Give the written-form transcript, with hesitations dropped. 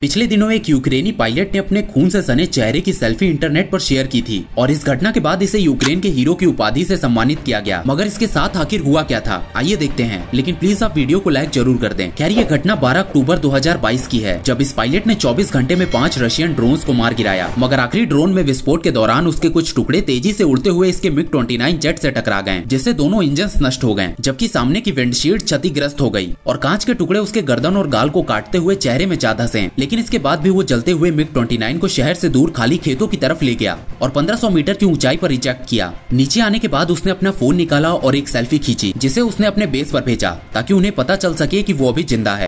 पिछले दिनों एक यूक्रेनी पायलट ने अपने खून से सने चेहरे की सेल्फी इंटरनेट पर शेयर की थी और इस घटना के बाद इसे यूक्रेन के हीरो की उपाधि से सम्मानित किया गया। मगर इसके साथ आखिर हुआ क्या था, आइए देखते हैं। लेकिन प्लीज आप वीडियो को लाइक जरूर कर दें। खैर ये घटना 12 अक्टूबर 2022 की है, जब इस पायलट ने 24 घंटे में 5 रशियन ड्रोन्स को मार गिराया। मगर आखिरी ड्रोन में विस्फोट के दौरान उसके कुछ टुकड़े तेजी से उड़ते हुए इसके MiG-29 जेट से टकरा गए, जिससे दोनों इंजन नष्ट हो गए, जबकि सामने की विंडशील्ड क्षतिग्रस्त हो गई और कांच के टुकड़े उसके गर्दन और गाल को काटते हुए चेहरे में जा धंसे। लेकिन इसके बाद भी वो जलते हुए MiG-29 को शहर से दूर खाली खेतों की तरफ ले गया और 1500 मीटर की ऊंचाई पर इजेक्ट किया। नीचे आने के बाद उसने अपना फोन निकाला और एक सेल्फी खींची, जिसे उसने अपने बेस पर भेजा ताकि उन्हें पता चल सके कि वो अभी जिंदा है।